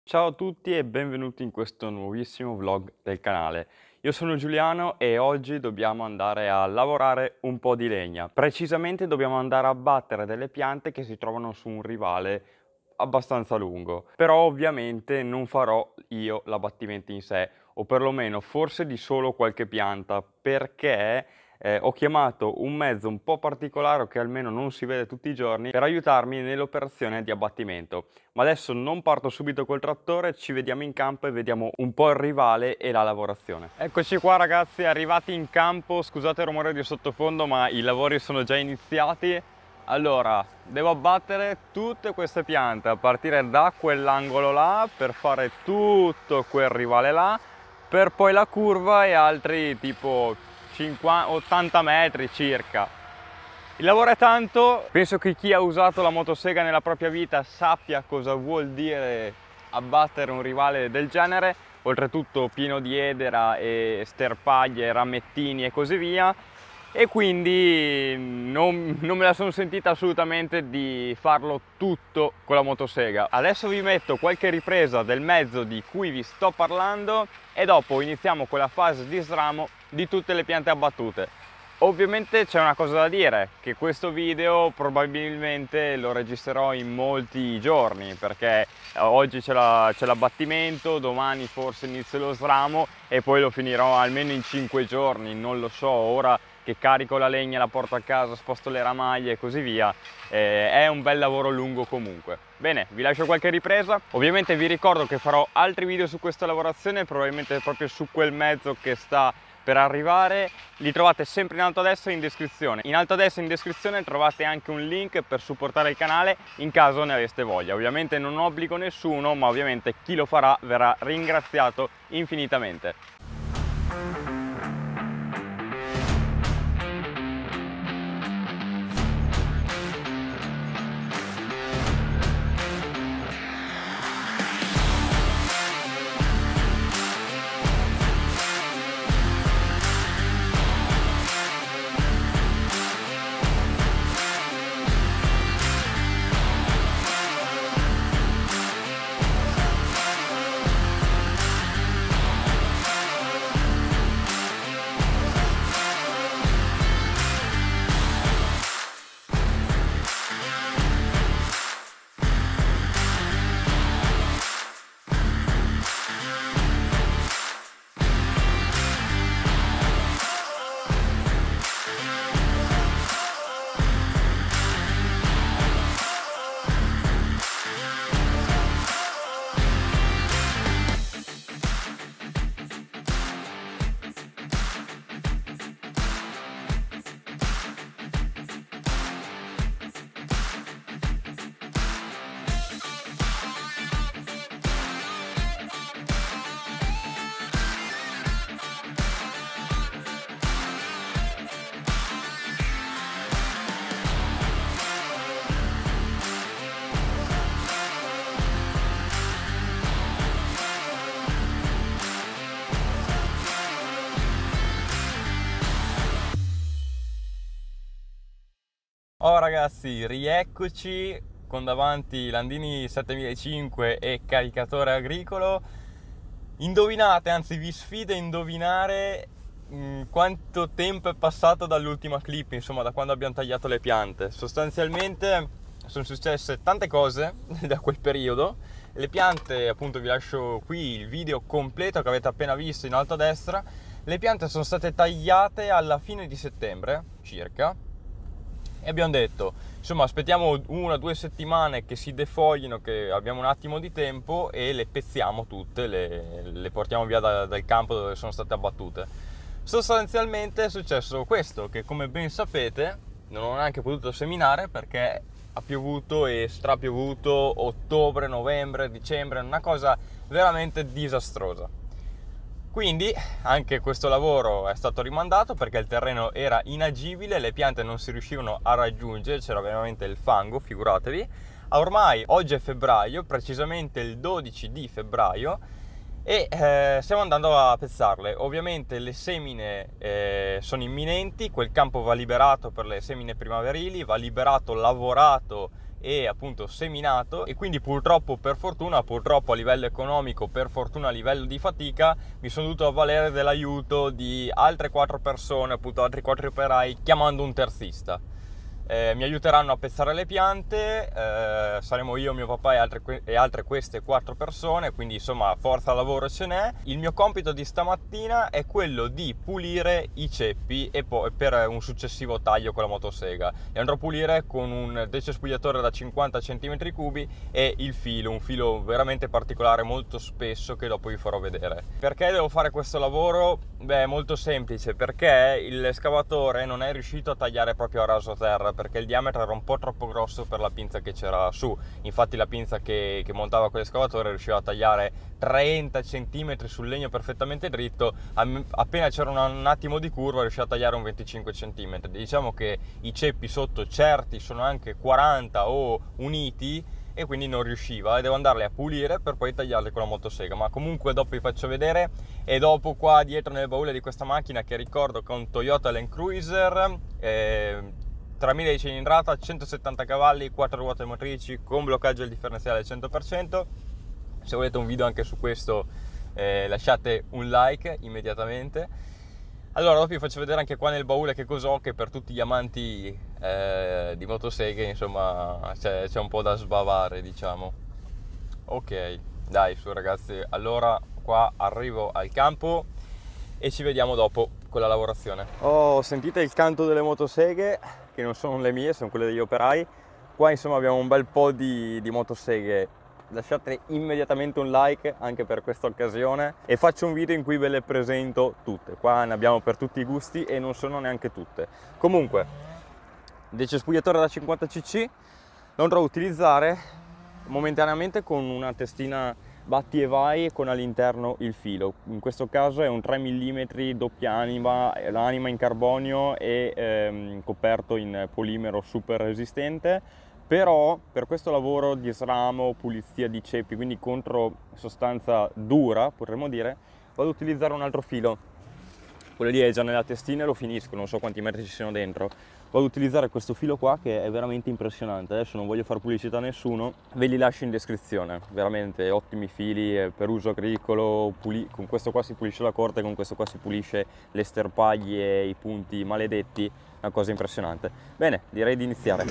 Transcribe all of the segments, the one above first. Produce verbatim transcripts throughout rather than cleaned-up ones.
Ciao a tutti e benvenuti in questo nuovissimo vlog del canale. Io sono Giuliano e oggi dobbiamo andare a lavorare un po' di legna. Precisamente dobbiamo andare a battere delle piante che si trovano su un rivale abbastanza lungo. Però ovviamente non farò io l'abbattimento in sé, o perlomeno forse di solo qualche pianta, perché eh, ho chiamato un mezzo un po' particolare che almeno non si vede tutti i giorni per aiutarmi nell'operazione di abbattimento. Ma adesso non parto subito col trattore, ci vediamo in campo e vediamo un po' il rivale e la lavorazione. Eccoci qua ragazzi, arrivati in campo. Scusate il rumore di sottofondo, ma i lavori sono già iniziati. Allora, devo abbattere tutte queste piante a partire da quell'angolo là per fare tutto quel rivale là, per poi la curva e altri tipo cinquanta ottanta metri circa. Il lavoro è tanto, penso che chi ha usato la motosega nella propria vita sappia cosa vuol dire abbattere un rivale del genere, oltretutto pieno di edera e sterpaglie, ramettini e così via, e quindi non, non me la sono sentita assolutamente di farlo tutto con la motosega. Adesso vi metto qualche ripresa del mezzo di cui vi sto parlando e dopo iniziamo con la fase di sramo di tutte le piante abbattute. Ovviamente c'è una cosa da dire, che questo video probabilmente lo registrerò in molti giorni, perché oggi c'è l'abbattimento, domani forse inizio lo sramo e poi lo finirò almeno in cinque giorni, non lo so, ora che carico la legna, la porto a casa, sposto le ramaglie e così via, eh, è un bel lavoro lungo comunque. Bene, vi lascio qualche ripresa, ovviamente vi ricordo che farò altri video su questa lavorazione, probabilmente proprio su quel mezzo che sta per arrivare, li trovate sempre in alto a destra in descrizione. In alto a destra in descrizione trovate anche un link per supportare il canale in caso ne aveste voglia. Ovviamente non obbligo nessuno, ma ovviamente chi lo farà verrà ringraziato infinitamente. Oh ragazzi, rieccoci con davanti Landini settemilacinquecento e caricatore agricolo. Indovinate, anzi vi sfido a indovinare mh, quanto tempo è passato dall'ultima clip, insomma da quando abbiamo tagliato le piante. Sostanzialmente sono successe tante cose da quel periodo. Le piante, appunto vi lascio qui il video completo che avete appena visto in alto a destra. Le piante sono state tagliate alla fine di settembre circa. E abbiamo detto, insomma, aspettiamo una o due settimane che si defoglino, che abbiamo un attimo di tempo e le pezziamo tutte, le, le portiamo via da, dal campo dove sono state abbattute. Sostanzialmente è successo questo, che come ben sapete non ho neanche potuto seminare perché ha piovuto e strapiovuto ottobre, novembre, dicembre, una cosa veramente disastrosa. Quindi anche questo lavoro è stato rimandato perché il terreno era inagibile, le piante non si riuscivano a raggiungere, c'era veramente il fango, figuratevi. Ormai oggi è febbraio, precisamente il dodici di febbraio, e eh, stiamo andando a pezzarle. Ovviamente le semine eh, sono imminenti, quel campo va liberato per le semine primaverili, va liberato, lavorato e appunto seminato, e quindi purtroppo, per fortuna, purtroppo a livello economico, per fortuna a livello di fatica, mi sono dovuto avvalere dell'aiuto di altre quattro persone, appunto altri quattro operai, chiamando un terzista. Eh, mi aiuteranno a pezzare le piante, eh, saremo io, mio papà e altre, e altre queste quattro persone, quindi insomma forza lavoro ce n'è. Il mio compito di stamattina è quello di pulire i ceppi e poi per un successivo taglio con la motosega. Li andrò a pulire con un decespugliatore da cinquanta centimetri cubi e il filo, un filo veramente particolare, molto spesso, che dopo vi farò vedere. Perché devo fare questo lavoro? Beh, è molto semplice, perché l'escavatore non è riuscito a tagliare proprio a raso terra, perché il diametro era un po' troppo grosso per la pinza che c'era su. Infatti la pinza che, che montava con l'escavatore riusciva a tagliare trenta centimetri sul legno perfettamente dritto, appena c'era un, un attimo di curva riusciva a tagliare un venticinque centimetri. Diciamo che i ceppi sotto certi sono anche quaranta o uniti, e quindi non riusciva, e devo andarli a pulire per poi tagliarli con la motosega. Ma comunque dopo vi faccio vedere. E dopo, qua dietro nel baule di questa macchina, che ricordo che è un Toyota Land Cruiser, eh, tremila di cilindrata, centosettanta cavalli, quattro ruote motrici con bloccaggio del differenziale al cento per cento. Se volete un video anche su questo, eh, lasciate un like immediatamente. Allora, dopo vi faccio vedere anche qua nel baule che cos'ho, che per tutti gli amanti eh, di motoseghe, insomma, c'è, c'è un po' da sbavare, diciamo. Ok, dai, su ragazzi, allora qua arrivo al campo e ci vediamo dopo con la lavorazione. Oh, sentite il canto delle motoseghe, che non sono le mie, sono quelle degli operai. Qua insomma abbiamo un bel po' di, di motoseghe. Lasciate immediatamente un like anche per questa occasione, e faccio un video in cui ve le presento tutte. Qua ne abbiamo per tutti i gusti e non sono neanche tutte. Comunque, decespugliatore da cinquanta cc lo andrò a utilizzare momentaneamente con una testina batti e vai con all'interno il filo. In questo caso è un tre millimetri doppia anima, l'anima in carbonio e ehm, coperto in polimero super resistente. Però per questo lavoro di sramo, pulizia di ceppi, quindi contro sostanza dura, potremmo dire, vado ad utilizzare un altro filo. Quello lì è già nella testina e lo finisco, non so quanti metri ci siano dentro. Vado ad utilizzare questo filo qua, che è veramente impressionante. Adesso non voglio fare pubblicità a nessuno, ve li lascio in descrizione. Veramente ottimi fili per uso agricolo. Puli- con questo qua si pulisce la corte, con questo qua si pulisce le sterpaglie e i punti maledetti. Una cosa impressionante. Bene, direi di iniziare.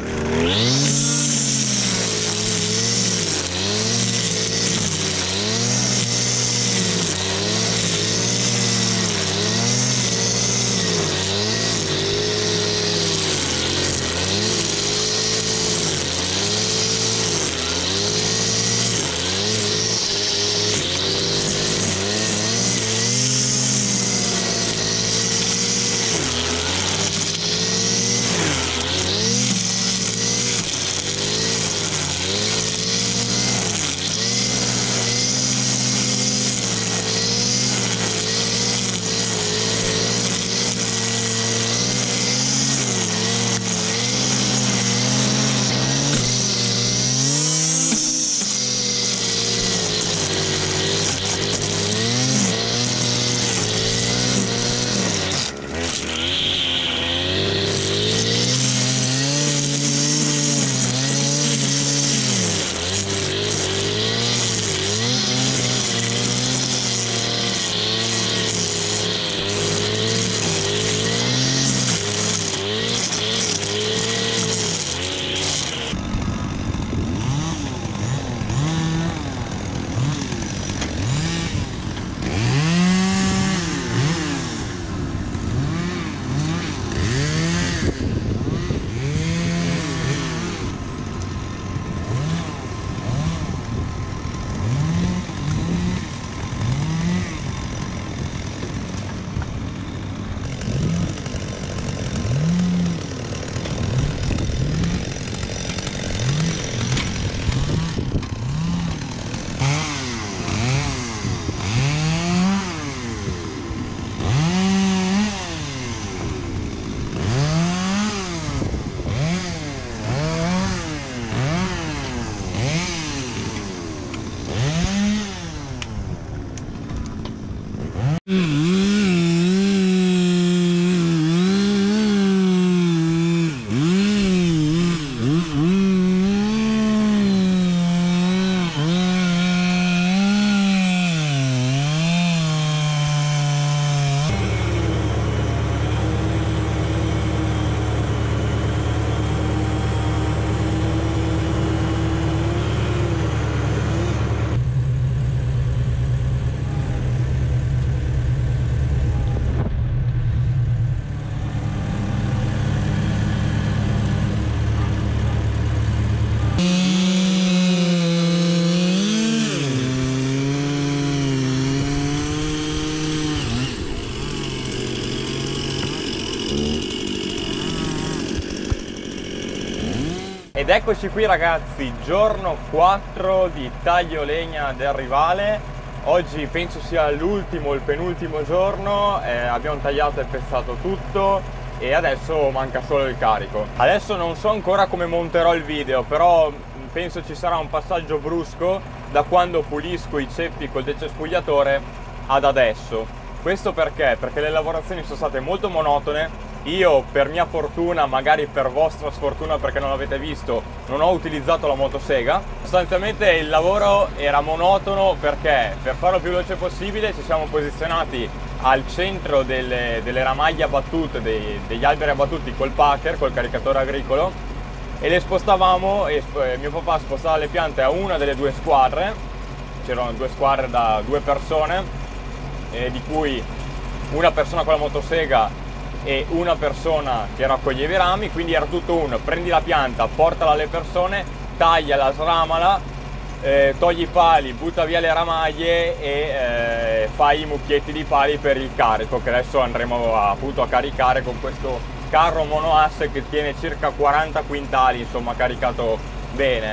Ed eccoci qui ragazzi, giorno quattro di taglio legna del Rivale. Oggi penso sia l'ultimo, il penultimo giorno, eh, abbiamo tagliato e pezzato tutto e adesso manca solo il carico. Adesso non so ancora come monterò il video, però penso ci sarà un passaggio brusco da quando pulisco i ceppi col decespugliatore ad adesso. Questo perché? Perché le lavorazioni sono state molto monotone. Io, per mia fortuna, magari per vostra sfortuna perché non l'avete visto, non ho utilizzato la motosega. Sostanzialmente il lavoro era monotono perché, per farlo più veloce possibile, ci siamo posizionati al centro delle, delle ramaglie abbattute, dei, degli alberi abbattuti col packer, col caricatore agricolo, e le spostavamo, e mio papà spostava le piante a una delle due squadre. C'erano due squadre da due persone, eh, di cui una persona con la motosega e una persona che raccoglieva i rami, quindi era tutto uno: prendi la pianta, portala alle persone, tagliala, sramala, eh, togli i pali, butta via le ramaglie e eh, fai i mucchietti di pali per il carico, che adesso andremo a, appunto a caricare con questo carro monoasse che tiene circa quaranta quintali, insomma, caricato bene.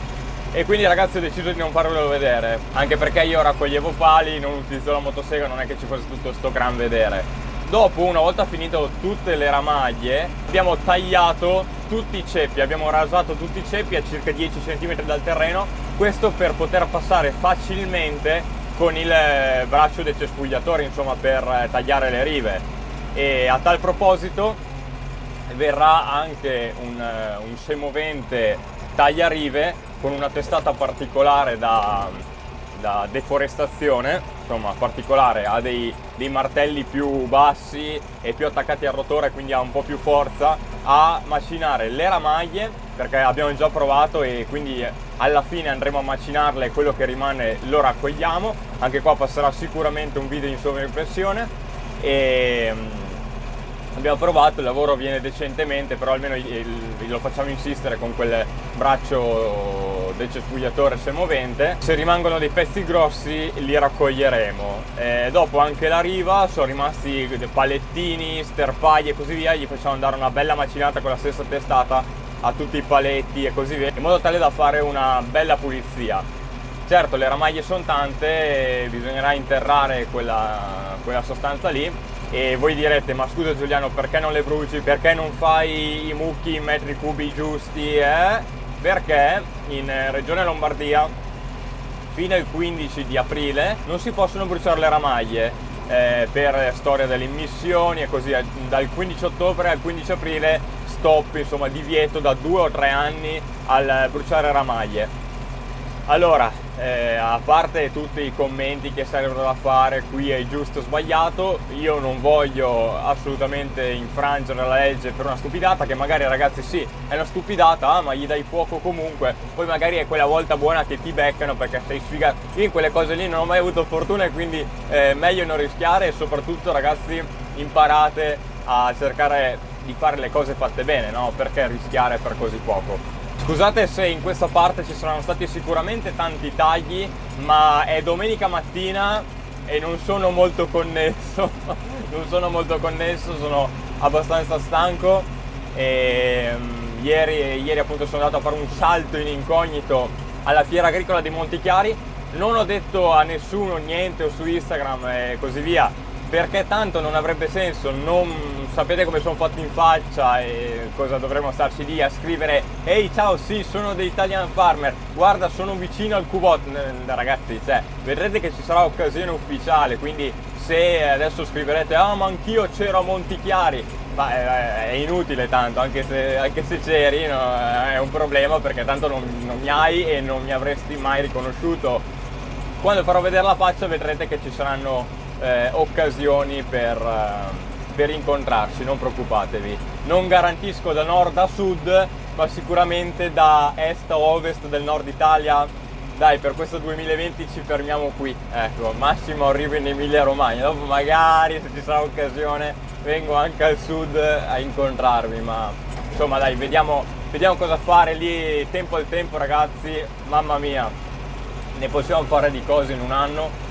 E quindi ragazzi ho deciso di non farvelo vedere, anche perché io raccoglievo pali, non utilizzo la motosega, non è che ci fosse tutto sto gran vedere. Dopo, una volta finito tutte le ramaglie, abbiamo tagliato tutti i ceppi, abbiamo rasato tutti i ceppi a circa dieci centimetri dal terreno, questo per poter passare facilmente con il braccio decespugliatore, insomma, per tagliare le rive. E a tal proposito verrà anche un, un semovente tagliarive con una testata particolare da, da deforestazione, insomma particolare, ha dei, dei martelli più bassi e più attaccati al rotore, quindi ha un po' più forza a macinare le ramaglie, perché abbiamo già provato e quindi alla fine andremo a macinarle e quello che rimane lo raccogliamo. Anche qua passerà sicuramente un video in sovraimpressione e abbiamo provato, il lavoro viene decentemente, però almeno lo facciamo insistere con quel braccio decespugliatore semovente. Se rimangono dei pezzi grossi li raccoglieremo. E dopo anche la riva sono rimasti palettini, sterpaglie e così via, gli facciamo andare una bella macinata con la stessa testata a tutti i paletti e così via, in modo tale da fare una bella pulizia. Certo, le ramaglie sono tante, bisognerà interrare quella, quella sostanza lì. E voi direte: ma scusa Giuliano, perché non le bruci? Perché non fai i mucchi in metri cubi giusti? Eh? Perché in regione Lombardia fino al quindici di aprile non si possono bruciare le ramaglie, eh, per storia delle immissioni e così. Dal quindici ottobre al quindici aprile stop, insomma divieto da due o tre anni al bruciare ramaglie. Allora, eh, a parte tutti i commenti che servono da fare, qui è giusto o sbagliato, io non voglio assolutamente infrangere la legge per una stupidata, che magari ragazzi sì, è una stupidata, ah, ma gli dai fuoco comunque, poi magari è quella volta buona che ti beccano perché sei sfigato. Io in quelle cose lì non ho mai avuto fortuna e quindi eh, meglio non rischiare, e soprattutto ragazzi imparate a cercare di fare le cose fatte bene, no? Perché rischiare per così poco? Scusate se in questa parte ci saranno stati sicuramente tanti tagli, ma è domenica mattina e non sono molto connesso, non sono molto connesso, sono abbastanza stanco e um, ieri, ieri appunto sono andato a fare un salto in incognito alla fiera agricola di Montichiari. Non ho detto a nessuno niente o su Instagram e così via, perché tanto non avrebbe senso, non sapete come sono fatto in faccia e cosa dovremmo starci lì a scrivere: ehi ciao, sì, sono dei Italian Farmer, guarda sono vicino al Cubot. Ragazzi, cioè, vedrete che ci sarà occasione ufficiale, quindi se adesso scriverete: ah ma anch'io c'ero a Montichiari, ma è, è inutile tanto, anche se, anche se c'eri, no, è un problema, perché tanto non, non mi hai e non mi avresti mai riconosciuto. Quando farò vedere la faccia vedrete che ci saranno Eh, occasioni per, eh, per incontrarci, non preoccupatevi. Non garantisco da nord a sud, ma sicuramente da est a ovest del nord Italia. Dai, per questo duemilaventi ci fermiamo qui, ecco, massimo arrivo in Emilia Romagna, dopo magari se ci sarà occasione vengo anche al sud a incontrarvi, ma insomma dai, vediamo, vediamo cosa fare lì, tempo al tempo ragazzi. Mamma mia, ne possiamo fare di cose in un anno.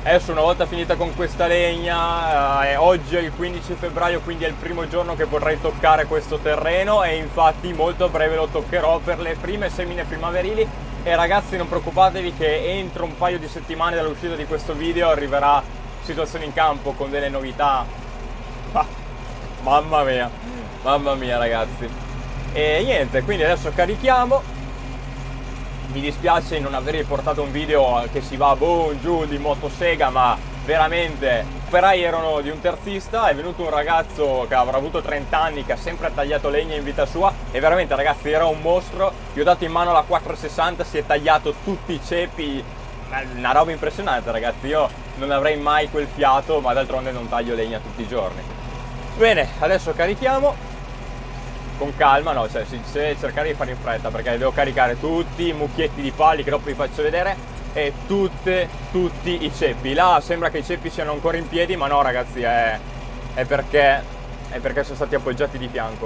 Adesso una volta finita con questa legna, eh, oggi è il quindici febbraio, quindi è il primo giorno che vorrei toccare questo terreno e infatti molto a breve lo toccherò per le prime semine primaverili. E ragazzi, non preoccupatevi che entro un paio di settimane dall'uscita di questo video arriverà situazione in campo con delle novità. Ah, mamma mia, mamma mia ragazzi. E niente, quindi adesso carichiamo. Mi dispiace non aver portato un video che si va boh, giù di motosega, ma veramente gli operai erano di un terzista, è venuto un ragazzo che avrà avuto trenta anni, che ha sempre tagliato legna in vita sua e veramente ragazzi era un mostro. Gli ho dato in mano la quattrocentosessanta, si è tagliato tutti i ceppi, una roba impressionante ragazzi. Io non avrei mai quel fiato, ma d'altronde non taglio legna tutti i giorni. Bene, adesso carichiamo con calma, no, cioè si deve cercare di fare in fretta perché devo caricare tutti i mucchietti di pali che dopo vi faccio vedere e tutte, tutti i ceppi. Là sembra che i ceppi siano ancora in piedi, ma no ragazzi, è, è, perché, è perché sono stati appoggiati di fianco.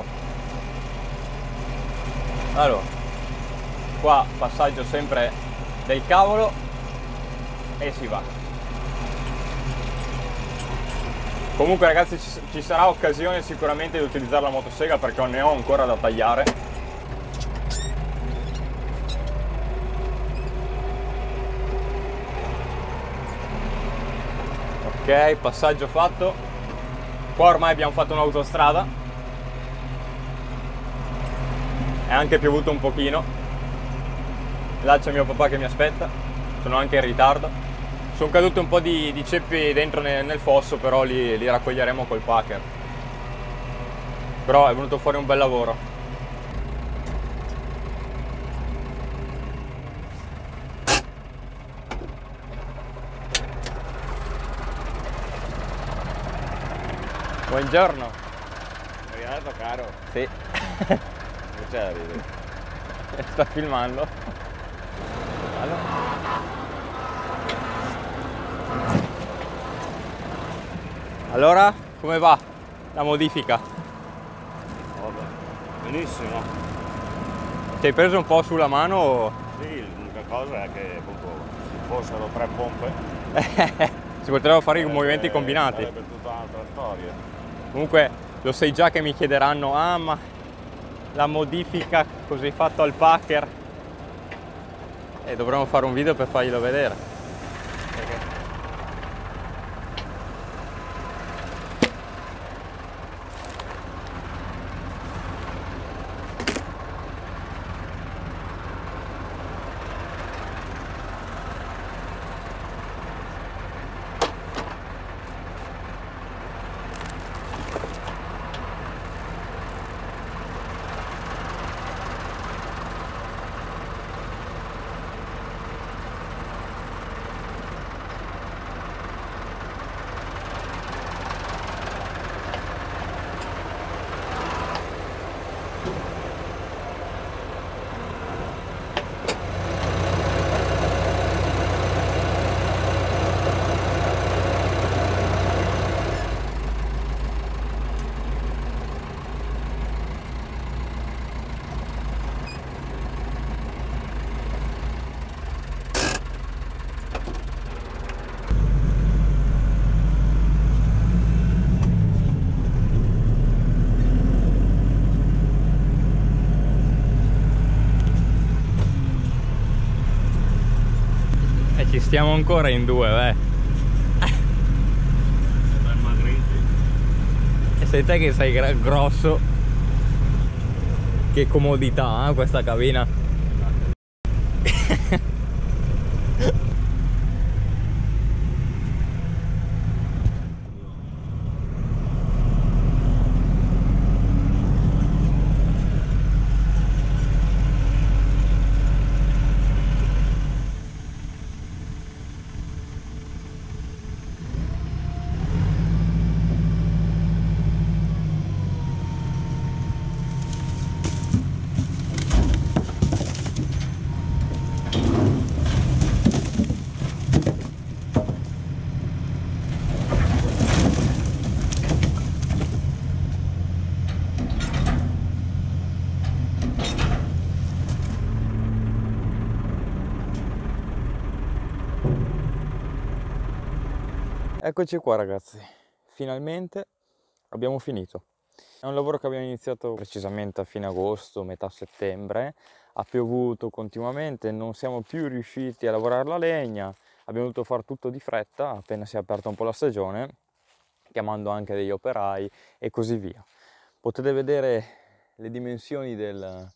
Allora, qua passaggio sempre del cavolo e si va. Comunque ragazzi ci, ci sarà occasione sicuramente di utilizzare la motosega perché ne ho ancora da tagliare. Ok, passaggio fatto. Qua ormai abbiamo fatto un'autostrada. È anche piovuto un pochino. Là c'è mio papà che mi aspetta. Sono anche in ritardo. Sono caduti un po' di, di ceppi dentro nel, nel fosso, però li, li raccoglieremo col packer. Però è venuto fuori un bel lavoro. Buongiorno. È arrivato caro? Sì. Non c'è da ridere. Sta filmando. Allora. Allora, come va la modifica? Vabbè. Benissimo. Ti hai preso un po' sulla mano o... Sì, l'unica cosa è che appunto se fossero tre pompe si potrebbero fare i sarebbe- movimenti combinati. Sarebbe tutta un'altra storia. Comunque lo sai già che mi chiederanno, ah ma la modifica così fatto al packer, e dovremo fare un video per farglielo vedere. Ci stiamo ancora in due, beh. E sei te che sei grosso. Che comodità, eh, questa cabina. Eccoci qua ragazzi, finalmente abbiamo finito. È un lavoro che abbiamo iniziato precisamente a fine agosto, metà settembre, ha piovuto continuamente, non siamo più riusciti a lavorare la legna, abbiamo dovuto fare tutto di fretta appena si è aperta un po' la stagione, chiamando anche degli operai e così via. Potete vedere le dimensioni del,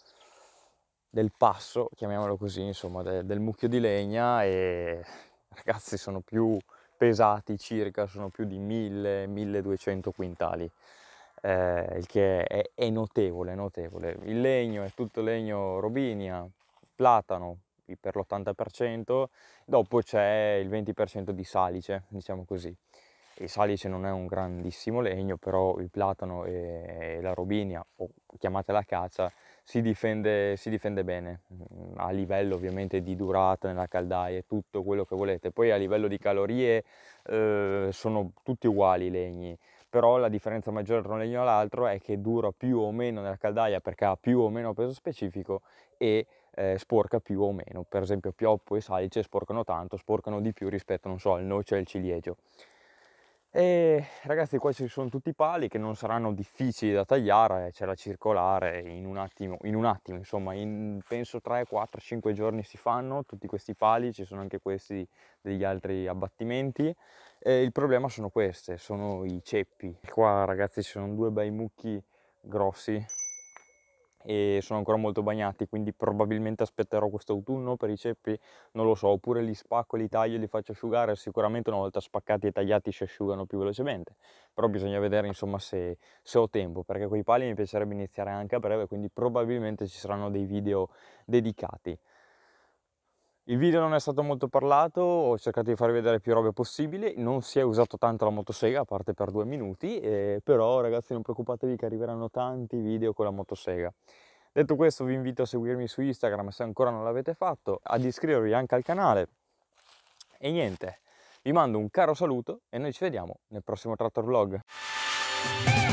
del passo, chiamiamolo così, insomma, de, del mucchio di legna, e ragazzi sono più pesati circa, sono più di mille milleduecento quintali, eh, il che è, è notevole, notevole. Il legno è tutto legno robinia, platano per l'ottanta per cento, dopo c'è il venti per cento di salice, diciamo così. Il salice non è un grandissimo legno, però il platano e la robinia, o chiamatela acacia, si difende, si difende bene, a livello ovviamente di durata nella caldaia, tutto quello che volete. Poi a livello di calorie eh, sono tutti uguali i legni, però la differenza maggiore tra un legno e l'altro è che dura più o meno nella caldaia perché ha più o meno peso specifico e eh, sporca più o meno. Per esempio pioppo e salice sporcano tanto, sporcano di più rispetto, non so, al noce e al ciliegio. E ragazzi, qua ci sono tutti i pali che non saranno difficili da tagliare, c'è la circolare, in un attimo, in un attimo, insomma, in penso tre, quattro, cinque giorni si fanno tutti questi pali, ci sono anche questi degli altri abbattimenti. E il problema sono queste, sono i ceppi. Qua ragazzi ci sono due bei mucchi grossi e sono ancora molto bagnati, quindi probabilmente aspetterò quest'autunno per i ceppi, non lo so, oppure li spacco, li taglio e li faccio asciugare. Sicuramente una volta spaccati e tagliati si asciugano più velocemente, però bisogna vedere insomma se, se ho tempo, perché con i pali mi piacerebbe iniziare anche a breve, quindi probabilmente ci saranno dei video dedicati. Il video non è stato molto parlato, ho cercato di farvi vedere più robe possibili, non si è usato tanto la motosega, a parte per due minuti, eh, però ragazzi non preoccupatevi che arriveranno tanti video con la motosega. Detto questo vi invito a seguirmi su Instagram se ancora non l'avete fatto, ad iscrivervi anche al canale e niente, vi mando un caro saluto e noi ci vediamo nel prossimo Trattor Vlog.